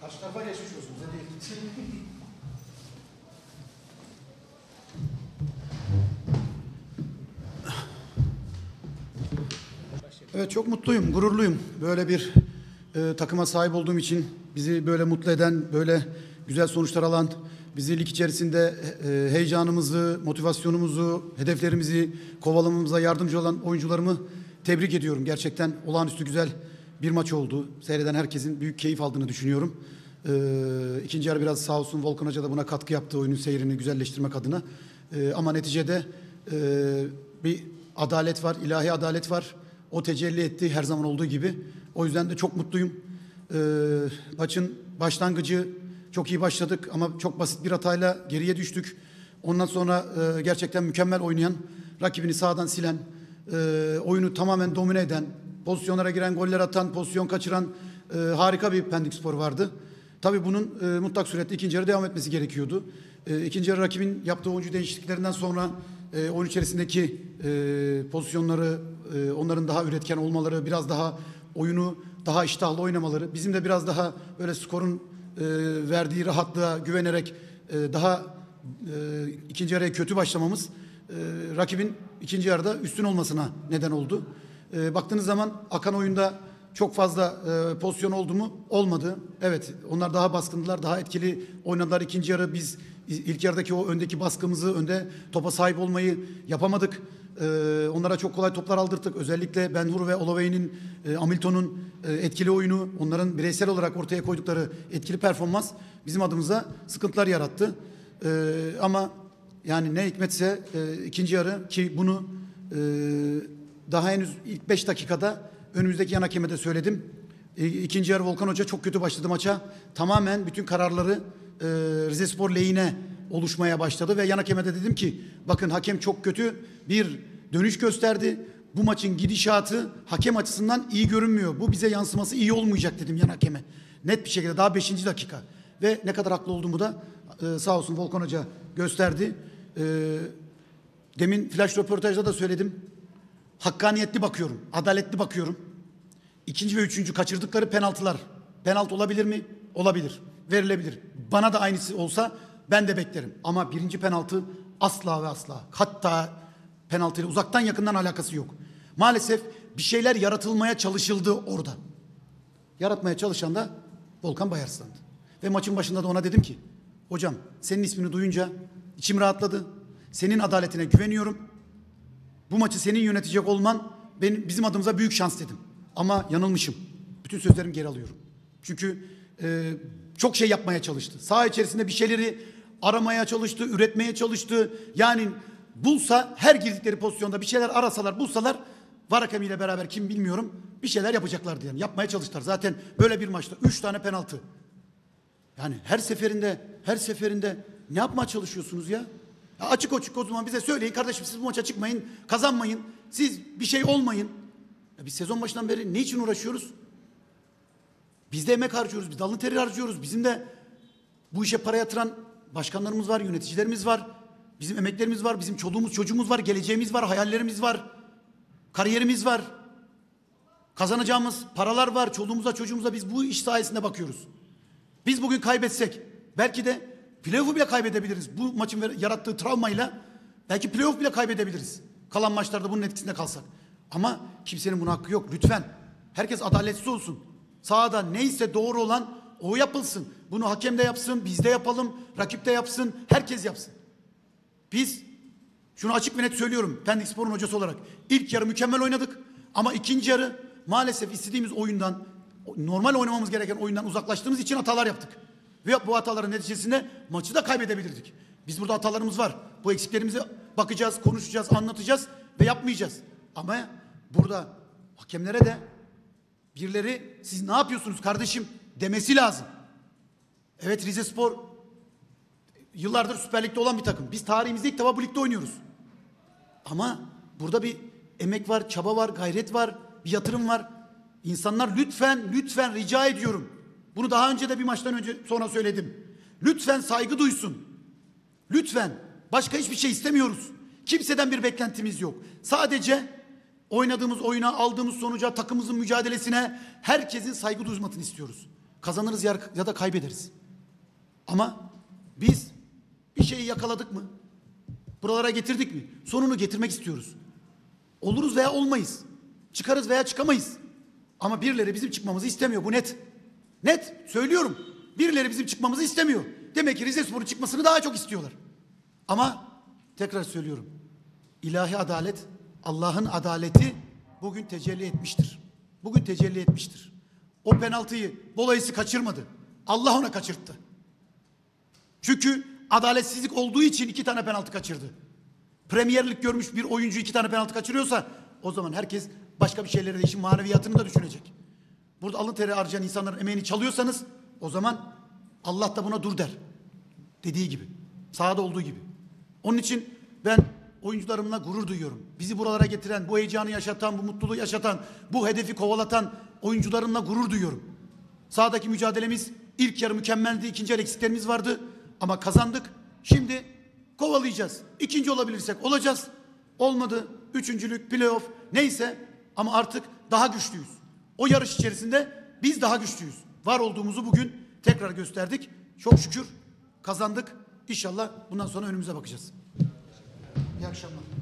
Karşı tarafa geçmiş olsun. Bize değil. Evet, çok mutluyum, gururluyum. Böyle bir takıma sahip olduğum için, bizi böyle mutlu eden, böyle güzel sonuçlar alan, bizi lig içerisinde heyecanımızı, motivasyonumuzu, hedeflerimizi kovalamamıza yardımcı olan oyuncularımı tebrik ediyorum. Gerçekten olağanüstü güzel bir maç oldu. Seyreden herkesin büyük keyif aldığını düşünüyorum. İkinci yarı biraz sağ olsun Volkan Hoca da buna katkı yaptı, oyunun seyrini güzelleştirmek adına. Ama neticede bir adalet var, ilahi adalet var. O tecelli etti her zaman olduğu gibi. O yüzden de çok mutluyum. Maçın başlangıcı çok iyi başladık ama çok basit bir hatayla geriye düştük. Ondan sonra gerçekten mükemmel oynayan, rakibini sağdan silen, oyunu tamamen domine eden, pozisyonlara giren, goller atan, pozisyon kaçıran harika bir Pendikspor vardı. Tabii bunun mutlak suretle ikinci yarı devam etmesi gerekiyordu. İkinci yarı rakibin yaptığı oyuncu değişikliklerinden sonra oyun içerisindeki pozisyonları, onların daha üretken olmaları, biraz daha oyunu daha iştahlı oynamaları, bizim de biraz daha böyle skorun verdiği rahatlığa güvenerek daha ikinci yarıya kötü başlamamız rakibin ikinci yarıda üstün olmasına neden oldu. Baktığınız zaman akan oyunda çok fazla pozisyon oldu mu? Olmadı. Evet, onlar daha baskındılar, daha etkili oynadılar. İkinci yarı biz ilk yarıdaki o öndeki baskımızı, önde topa sahip olmayı yapamadık. Onlara çok kolay toplar aldırttık. Özellikle Ben Hur ve Olavey'nin, Hamilton'un etkili oyunu, onların bireysel olarak ortaya koydukları etkili performans bizim adımıza sıkıntılar yarattı. Ama yani ne hikmetse ikinci yarı, ki bunu daha henüz ilk 5 dakikada önümüzdeki yan hakeme de söyledim. İkinci yarı Volkan Hoca çok kötü başladı maça. Tamamen bütün kararları Rizespor lehine oluşmaya başladı ve yan hakeme de dedim ki bakın, hakem çok kötü bir dönüş gösterdi. Bu maçın gidişatı hakem açısından iyi görünmüyor. Bu bize yansıması iyi olmayacak dedim yan hakeme. Net bir şekilde daha 5. dakika. Ve ne kadar haklı olduğumu da sağ olsun Volkan Hoca gösterdi. Demin flash röportajda da söyledim. Hakkaniyetli bakıyorum, adaletli bakıyorum. İkinci ve üçüncü kaçırdıkları penaltılar. Penaltı olabilir mi? Olabilir. Verilebilir. Bana da aynısı olsa ben de beklerim. Ama birinci penaltı asla ve asla. Hatta penaltıyla uzaktan yakından alakası yok. Maalesef bir şeyler yaratılmaya çalışıldı orada. Yaratmaya çalışan da Volkan Bayarslan'dı. Ve maçın başında da ona dedim ki hocam, senin ismini duyunca içim rahatladı. Senin adaletine güveniyorum. Bu maçı senin yönetecek olman bizim adımıza büyük şans dedim. Ama yanılmışım. Bütün sözlerimi geri alıyorum. Çünkü çok şey yapmaya çalıştı. Saha içerisinde bir şeyleri aramaya çalıştı, üretmeye çalıştı. Yani bulsa, her girdikleri pozisyonda bir şeyler arasalar, bulsalar, VAR hakemiyle beraber kim bilmiyorum, bir şeyler yapacaklardı yani. Yapmaya çalıştılar. Zaten böyle bir maçta 3 tane penaltı. Yani her seferinde ne yapmaya çalışıyorsunuz ya? Ya açık o zaman bize söyleyin kardeşim, siz bu maça çıkmayın, kazanmayın, siz bir şey olmayın. Ya biz sezon başından beri ne için uğraşıyoruz? Biz de emek harcıyoruz, biz de alın teri harcıyoruz. Bizim de bu işe para yatıran başkanlarımız var, yöneticilerimiz var. Bizim emeklerimiz var, bizim çoluğumuz çocuğumuz var, geleceğimiz var, hayallerimiz var. Kariyerimiz var. Kazanacağımız paralar var, çoluğumuza çocuğumuza biz bu iş sayesinde bakıyoruz. Biz bugün kaybetsek belki de playoff'u bile kaybedebiliriz. Bu maçın yarattığı travmayla belki playoff bile kaybedebiliriz. Kalan maçlarda bunun etkisinde kalsak. Ama kimsenin buna hakkı yok. Lütfen. Herkes adaletsiz olsun. Sahada neyse doğru olan o yapılsın. Bunu hakem de yapsın, biz de yapalım, rakip de yapsın, herkes yapsın. Biz şunu açık ve net söylüyorum Pendikspor'un hocası olarak. İlk yarı mükemmel oynadık ama ikinci yarı maalesef istediğimiz oyundan, normal oynamamız gereken oyundan uzaklaştığımız için hatalar yaptık. Ve bu hataların neticesinde maçı da kaybedebilirdik. Biz burada hatalarımız var. Bu eksiklerimize bakacağız, konuşacağız, anlatacağız ve yapmayacağız. Ama burada hakemlere de birileri siz ne yapıyorsunuz kardeşim demesi lazım. Evet, Rizespor yıllardır Süper Lig'de olan bir takım. Biz tarihimizde ilk defa bu ligde oynuyoruz. Ama burada bir emek var, çaba var, gayret var, bir yatırım var. İnsanlar lütfen rica ediyorum. Bunu daha önce de bir maçtan önce sonra söyledim. Lütfen saygı duysun. Lütfen. Başka hiçbir şey istemiyoruz. Kimseden bir beklentimiz yok. Sadece oynadığımız oyuna, aldığımız sonuca, takımımızın mücadelesine herkesin saygı duymasını istiyoruz. Kazanırız ya da kaybederiz. Ama biz bir şeyi yakaladık mı? Buralara getirdik mi? Sonunu getirmek istiyoruz. Oluruz veya olmayız. Çıkarız veya çıkamayız. Ama birileri bizim çıkmamızı istemiyor. Bu net. Net. Söylüyorum. Birileri bizim çıkmamızı istemiyor. Demek ki Rizespor'un çıkmasını daha çok istiyorlar. Ama tekrar söylüyorum. İlahi adalet, Allah'ın adaleti bugün tecelli etmiştir. Bugün tecelli etmiştir. O penaltıyı Bolayısı kaçırmadı. Allah ona kaçırttı. Çünkü adaletsizlik olduğu için 2 tane penaltı kaçırdı. Premier Lig görmüş bir oyuncu 2 tane penaltı kaçırıyorsa o zaman herkes başka bir şeylere de işin maneviyatını da düşünecek. Burada alın teri harcayan insanların emeğini çalıyorsanız o zaman Allah da buna dur der. Dediği gibi. Sahada olduğu gibi. Onun için ben oyuncularımla gurur duyuyorum. Bizi buralara getiren, bu heyecanı yaşatan, bu mutluluğu yaşatan, bu hedefi kovalatan oyuncularımla gurur duyuyorum. Sahadaki mücadelemiz ilk yarı mükemmeldi. İkinci yarı eksiklerimiz vardı. Ama kazandık. Şimdi kovalayacağız. İkinci olabilirsek olacağız. Olmadı. Üçüncülük, playoff neyse ama artık daha güçlüyüz. O yarış içerisinde biz daha güçlüyüz. Var olduğumuzu bugün tekrar gösterdik. Çok şükür kazandık. İnşallah bundan sonra önümüze bakacağız. İyi akşamlar.